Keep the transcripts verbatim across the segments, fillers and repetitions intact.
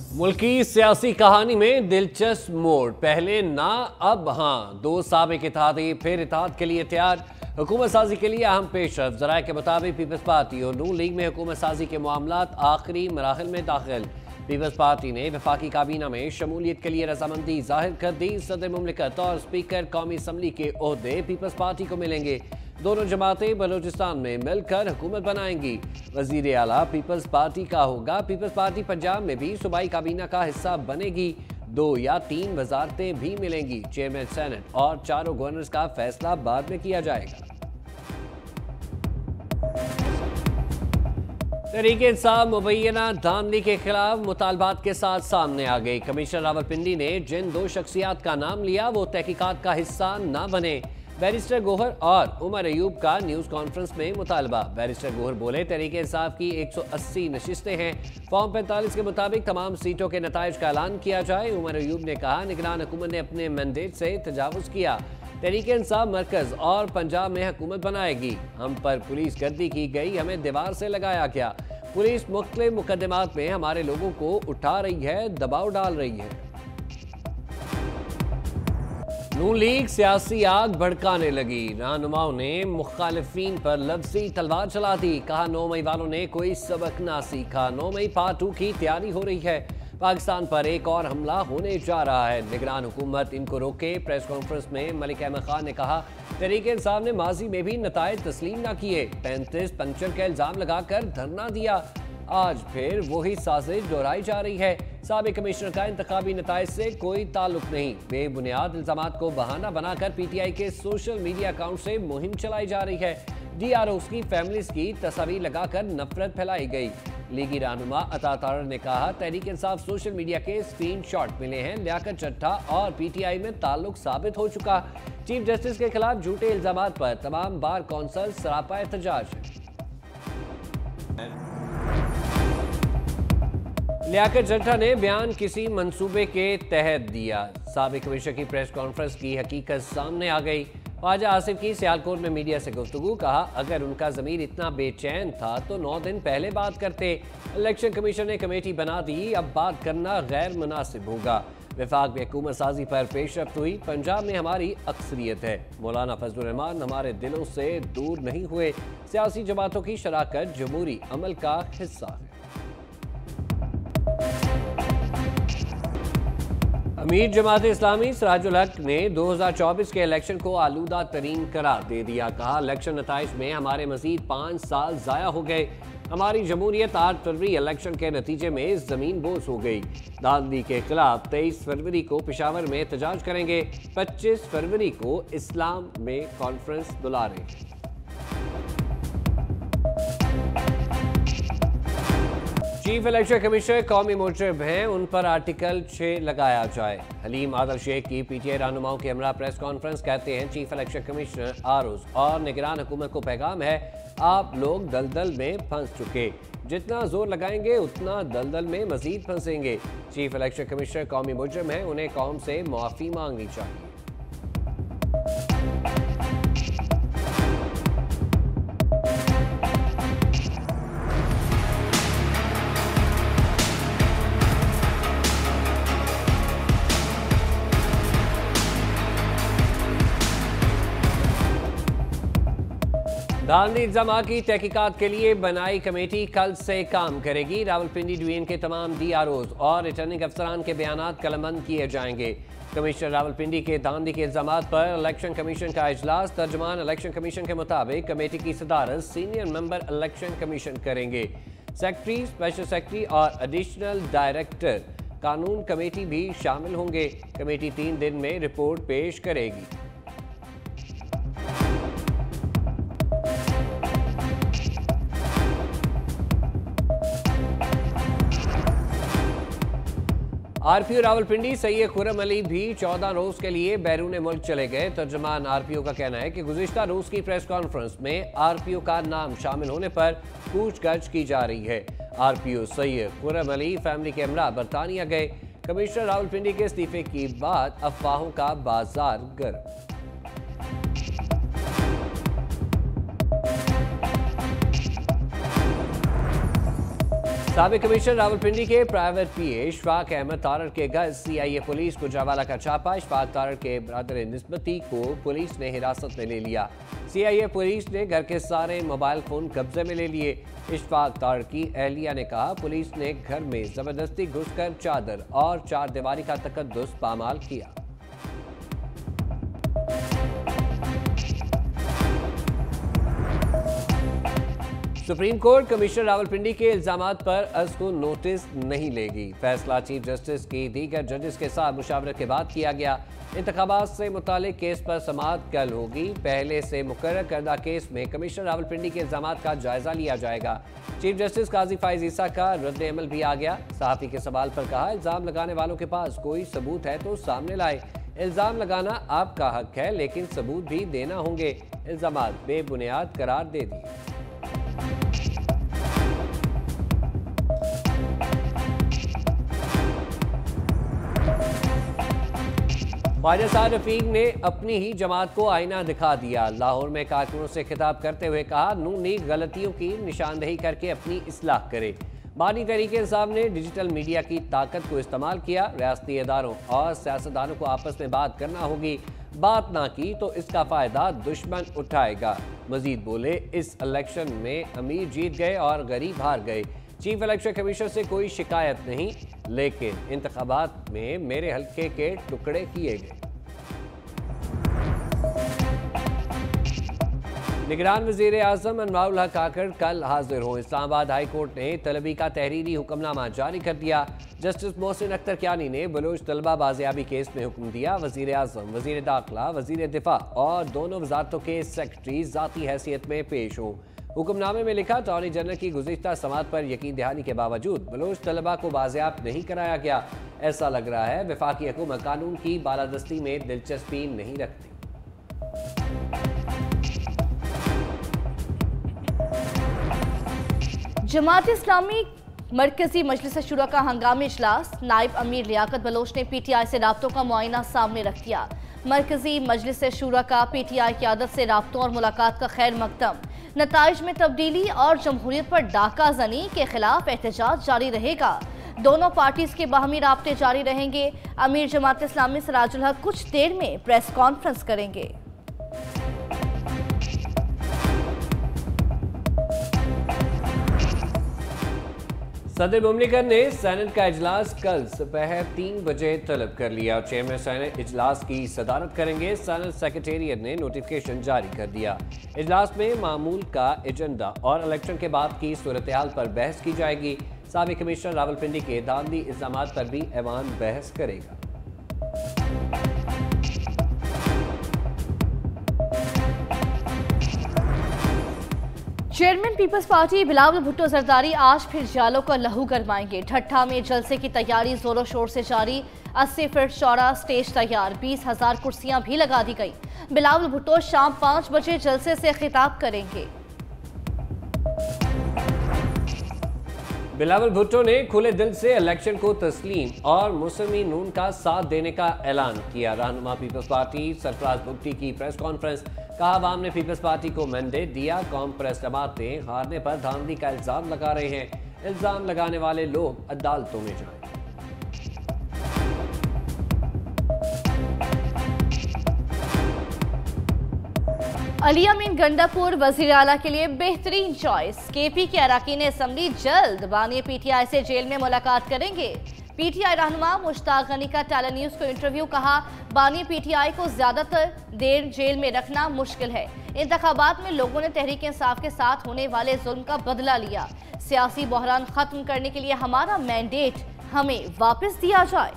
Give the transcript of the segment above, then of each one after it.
मुल्की सियासी कहानी में दिलचस्प मोड़, पहले ना अब हाँ। दो साबिक इत्तेहादी फिर इत्तेहाद के लिए तैयार। हुकूमत साजी के लिए अहम पेशरफ। ज़राए के मुताबिक पीपल्स पार्टी और नून लीग में हुकूमत साजी के मामलात आखिरी मराहिल में दाखिल। पीपल्स पार्टी ने वफाकी काबीना में शमूलियत के लिए रजामंदी जाहिर कर दी। सदर मुमलिकत और स्पीकर कौमी असम्बली के ओहदे पीपल्स पार्टी को मिलेंगे। दोनों जमातें बलूचिस्तान में मिलकर हुकूमत बनाएंगी। वजीर आला पीपल्स पार्टी का होगा। पीपल्स पार्टी पंजाब में भी सूबाई काबीना का हिस्सा बनेगी। दो या तीन वजारतें भी मिलेंगी। चेयरमैन सेनेट और चारों गवर्नर्स का फैसला बाद में किया जाएगा। तहरीक इंसाफ मुबैना धांधली के खिलाफ मुतालबात के साथ सामने आ गई। कमिश्नर रावलपिंडी ने जिन दो शख्सियात का नाम लिया वो तहकीकात का हिस्सा ना बने। बैरिस्टर गोहर और उमर अयूब का न्यूज़ कॉन्फ्रेंस में मुतालबा। बैरिस्टर गोहर बोले, तहरीक इंसाफ की एक सौ अस्सी नशिस्तें हैं, फॉर्म पैंतालीस के मुताबिक तमाम सीटों के नताइज का ऐलान किया जाए। उमर अयूब ने कहा, निगरान हुकूमत ने अपने मैंडेट से तजावुज़ किया। तहरीक इंसाफ मरकज़ और पंजाब में हुकूमत बनाएगी। हम पर पुलिस गर्दी की गई, हमें दीवार से लगाया गया। पुलिस मुख्तलिफ मुकदमात में हमारे लोगों को उठा रही है, दबाव डाल रही है। नून लीग सियासी आग भड़काने लगी। रहनुमाओं ने मुखालिफिन पर लफ्जी तलवार चला दी। कहा, नौ मई वालों ने कोई सबक ना सीखा। नौ मई पार्ट टू की तैयारी हो रही है। पाकिस्तान पर एक और हमला होने जा रहा है। निगरान हुकूमत इनको रोके। प्रेस कॉन्फ्रेंस में मलिक अहमद खान ने कहा, तहरीक इंसाफ ने माजी में भी नताइज तस्लीम न किए। पैंतीस पंक्चर का इल्जाम लगाकर धरना दिया। आज फिर वही साजिश दोहराई जा रही है। साबिक कमिश्नर का इंतखाबी नताइज से कोई ताल्लुक नहीं। बेबुनियाद इल्जामात को बहाना बनाकर पीटीआई के सोशल मीडिया अकाउंट से मुहिम चलाई जा रही है। डीआरओ की फैमिलीज की तस्वीर लगाकर नफरत फैलाई गई। लीगी रहनुमा अता तारर ने कहा, तहरीक इंसाफ सोशल मीडिया के स्क्रीन शॉट मिले हैं। लियाकत चट्टा और पीटीआई में ताल्लुक साबित हो चुका। चीफ जस्टिस के खिलाफ झूठे इल्जामात पर तमाम बार कौंसल सरापा एहतजाज। लियाकत चट्टा ने बयान किसी मंसूबे के तहत दिया। साबिक कमिश्नर की प्रेस कॉन्फ्रेंस की हकीकत सामने आ गई। ख्वाजा आसिफ की सियालकोट में मीडिया से गुफ्तगू। कहा, अगर उनका ज़मीर इतना बेचैन था तो नौ दिन पहले बात करते। इलेक्शन कमीशन ने कमेटी बना दी, अब बात करना गैर मुनासिब होगा। वफाक में हुकूमत साजी पर पेशरफ्त हुई। पंजाब में हमारी अक्सरियत है। मौलाना फजलुर रहमान हमारे दिलों से दूर नहीं हुए। सियासी जमातों की शराकत जमहूरी अमल का हिस्सा है। अमीर जमात इस्लामी सिराजुल हक ने दो हज़ार चौबीस के इलेक्शन को आलूदा तरीन करार दे दिया। कहा, इलेक्शन नताइज में हमारे मजीद पाँच साल ज़ाया हो गए। हमारी जमहूरियत आठ फरवरी इलेक्शन के नतीजे में ज़मीन बोस हो गई। धांधली के खिलाफ तेईस फरवरी को पेशावर में एहतजाज करेंगे। पच्चीस फरवरी को इस्लाम में कॉन्फ्रेंस बुला रहे। चीफ इलेक्शन कमिश्नर कौमी मुजरिम हैं, उन पर आर्टिकल छः लगाया जाए। हलीम आदल शेख की पीटीआई रहनुमाओं के हमरा प्रेस कॉन्फ्रेंस। कहते हैं, चीफ इलेक्शन कमिश्नर आरोज और निगरान हुकूमत को पैगाम है, आप लोग दलदल में फंस चुके। जितना जोर लगाएंगे उतना दलदल में मजीद फंसेंगे। चीफ इलेक्शन कमिश्नर कौमी मुजरिम हैं, उन्हें कौम से माफ़ी मांगनी चाहिए। धांधली इल्जाम की तहकीकात के लिए बनाई कमेटी कल से काम करेगी। रावलपिंडी डिवीजन के तमाम डीआरओज और रिटर्निंग अफसरान के बयानात कलमबंद किए जाएंगे। कमिश्नर रावलपिंडी के धांधली के इल्जाम पर इलेक्शन कमीशन का इजलास। तर्जमान इलेक्शन कमीशन के मुताबिक कमेटी की सदारत सीनियर मेंबर इलेक्शन कमीशन करेंगे। सेक्रेटरी, स्पेशल सेक्रेटरी और एडिशनल डायरेक्टर कानून कमेटी भी शामिल होंगे। कमेटी तीन दिन में रिपोर्ट पेश करेगी। आरपीओ रावलपिंडी सैयद खुर्रम अली भी चौदह रोज के लिए बैरून मुल्क चले गए। तर्जमान आरपीओ का कहना है कि गुज़िश्ता रोज की प्रेस कॉन्फ्रेंस में आरपीओ का नाम शामिल होने पर पूछताछ की जा रही है। आरपीओ सैयद खुर्रम अली फैमिली के हमरा बरतानिया गए। कमिश्नर रावलपिंडी के इस्तीफे की बाद अफवाहों का बाजार गर्म। साबिक कमिश्नर रावलपिंडी के प्राइवेट पीए इशफाक अहमद तारड़ के घर सीआईए पुलिस को जवाला का छापा। इशफाक तारड़ के ब्रदर निस्बती को पुलिस ने हिरासत में ले लिया। सीआईए पुलिस ने घर के सारे मोबाइल फोन कब्जे में ले लिए। इशफाक तारड़ की अहलिया ने कहा, पुलिस ने घर में जबरदस्ती घुसकर चादर और चार दीवारी का तकद्दुस पामाल किया। सुप्रीम कोर्ट कमिश्नर रावलपिंडी के इल्जामात पर अज को नोटिस नहीं लेगी। फैसला चीफ जस्टिस की दीगर जजेस के साथ मुशावरत के बाद किया गया। इंतखाबात से मुतालिक केस पर समाअत कल होगी। पहले से मुकर्रर करदा केस में कमिश्नर रावलपिंडी के इल्जामात का जायजा लिया जाएगा। चीफ जस्टिस काजी फाइज ईसा का रद्द अमल भी आ गया। सहाफ़ी के सवाल पर कहा, इल्जाम लगाने वालों के पास कोई सबूत है तो सामने लाए। इल्जाम लगाना आपका हक है, लेकिन सबूत भी देना होंगे। इल्जामात बेबुनियाद करार दे दिए। ख्वाजा साद रफीक ने अपनी ही जमात को आईना दिखा दिया। लाहौर में कारकुनों से खिताब करते हुए कहा, नून लीग गलतियों की निशानदेही करके अपनी इस्लाह करे। बानी तहरीक इंसाफ ने डिजिटल मीडिया की ताकत को इस्तेमाल किया। रियासती इदारों और सियासतदानों को आपस में बात करना होगी। बात ना की तो इसका फायदा दुश्मन उठाएगा। मजीद बोले, इस इलेक्शन में अमीर जीत गए और गरीब हार गए। चीफ इलेक्शन कमिश्नर से कोई शिकायत नहीं, लेकिन इंतखाबात में मेरे हल्के के टुकड़े किए गए। निगरान वजीर आजम अनवारुल हक काकड़ कल हाजिर हों। इस्लामाबाद हाई कोर्ट ने तलबी का तहरीरी हुक्मनामा जारी कर दिया। जस्टिस मोहसिन अख्तर कियानी ने बलोच तलबा बाजियाबी केस में हुक्म दिया। वजीर आजम, वजीर दाखिला, वजीर दिफा और दोनों वजारतों के सेक्रेटरी जाती हैसियत में पेश हों। हुक्मनामे में लिखा, अटॉर्नी जनरल की गुज़िश्ता समात पर यकीन दहानी के बावजूद बलोच तलबा को बाजियाब नहीं कराया गया। ऐसा लग रहा है वफाकी हुकूमत कानून की बालादस्ती में दिलचस्पी नहीं रखती। जमात इस्लामी मरकजी मजलिस शुरा का हंगामी इजलास। नायब अमीर लियाकत बलोच ने पी टी आई से राब्तों का मुआयना सामने रख दिया। मरकजी मजलिस शुरा का पी टी आई क़यादत से राब्तों और मुलाकात का खैर मकदम। नताइज में तब्दीली और जमहूरियत पर डाका जनी के खिलाफ एहतजाज जारी रहेगा। दोनों पार्टीज के बाहमी राब्ते जारी रहेंगे। अमीर जमात इस्लामी सिराजुल हक कुछ देर में प्रेस कॉन्फ्रेंस करेंगे। सदर मुमलिकत ने सेनेट का इजलास कल दोपहर तीन बजे तलब कर लिया। चेयरमैन सेनेट इजलास की सदारत करेंगे। सेनेट सेक्रेटेरिएट ने नोटिफिकेशन जारी कर दिया। इजलास में मामूल का एजेंडा और इलेक्शन के बाद की सूरत हाल पर बहस की जाएगी। साबिक कमिश्नर रावलपिंडी के दांदी इल्जामात पर भी ऐवान बहस करेगा। Chairman People's Party Bilawal Bhutto Zardari आज फिर जालों का लहू गरमाएंगे। ठट्ठा में जलसे की तैयारी जोरों शोर से जारी। अस्सी फीट चौड़ा स्टेज तैयार, बीस हजार कुर्सियां भी लगा दी गई। बिलावल भुट्टो शाम पाँच बजे जलसे से खिताब करेंगे। बिलावल भुट्टो ने खुले दिल से इलेक्शन को तस्लीम और मुस्लिम नून का साथ देने का ऐलान किया। रहनुमा पीपल्स पार्टी सरफराज भुट्टी की प्रेस कॉन्फ्रेंस। कहा, आवाम ने पीपल्स पार्टी को मैंडेट दिया। कौम प्रेस जमातें हारने पर धांधली का इल्जाम लगा रहे हैं। इल्जाम लगाने वाले लोग अदालतों में जाएं। अली अमीन गंडापुर वजीर आला के लिए बेहतरीन चॉइस। केपी के अरकान असम्बली जल्द बानी पीटीआई से जेल में मुलाकात करेंगे। पीटीआई रहनुमा मुश्ताक गनी का टैलेंट न्यूज को इंटरव्यू। कहा, बानी पीटीआई को ज्यादातर देर जेल में रखना मुश्किल है। इंतखाबात में लोगों ने तहरीक इंसाफ के साथ होने वाले जुल्म का बदला लिया। सियासी बहरान खत्म करने के लिए हमारा मैंडेट हमें वापस दिया जाए।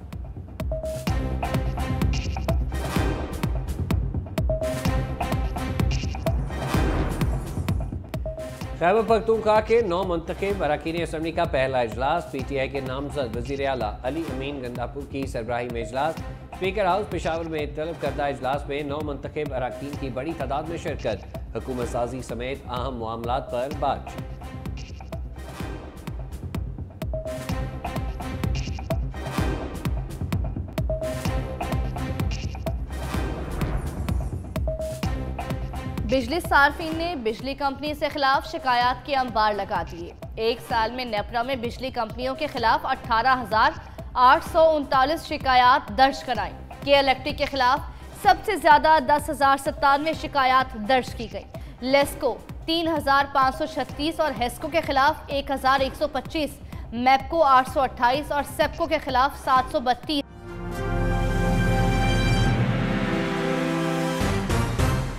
खैबर पख्तूनख्वा के नौ मुंतखब अरकान असम्बली का पहला इजलास। पीटीआई के नामजद वजीर आला अली अमीन गंडापुर की सरबराही में इजलास। स्पीकर हाउस पेशावर में तलब करदा इजलास में नौ मुंतखब अरकान की बड़ी तादाद में शिरकत। हुकूमत साजी समेत अहम मामलात पर बातचीत। बिजली सार्फिन ने बिजली कंपनी से खिलाफ शिकायत के अंबार लगा दिए। एक साल में नेपरा में बिजली कंपनियों के खिलाफ अठारह हजार आठ सौ उनतालीस शिकायत दर्ज कराई। के इलेक्ट्रिक के खिलाफ सबसे ज्यादा दस हजार सत्तानवे शिकायत दर्ज की गई। लेस्को तीन हजार पाँच सौ छत्तीस और हेस्को के खिलाफ एक हजार एक सौ पच्चीस, मैप्को आठ सौ अट्ठाईस और सेप्को के खिलाफ सात सौ बत्तीस